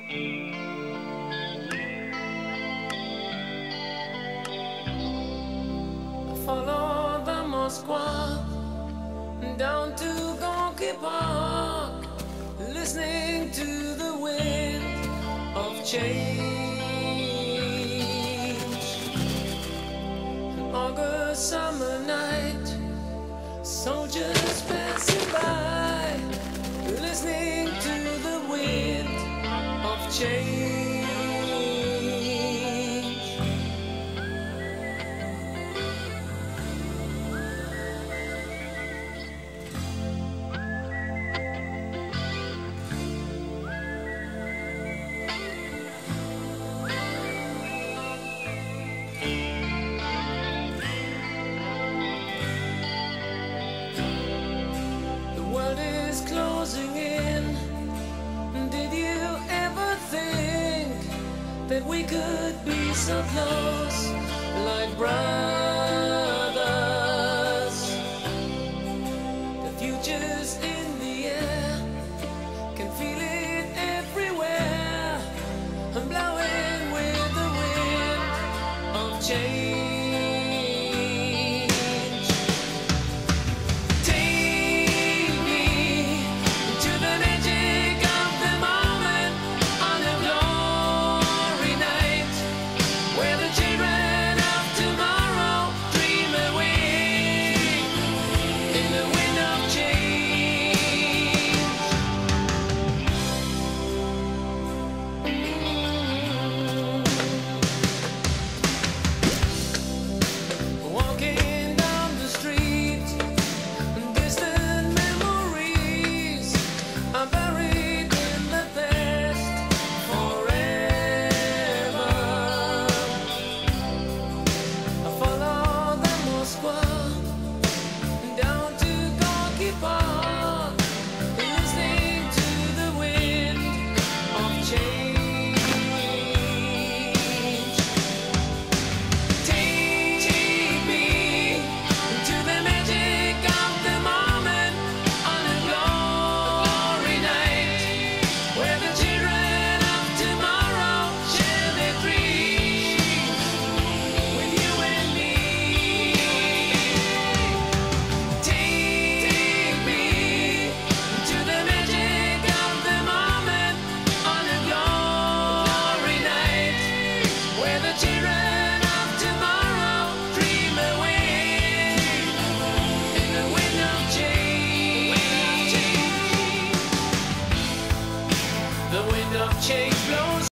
Follow the Moskva down to Gonky Park, listening to the wind of change. An August summer night, soldiers passing by, listening to the wind of change. Closing in. Did you ever think that we could be so close?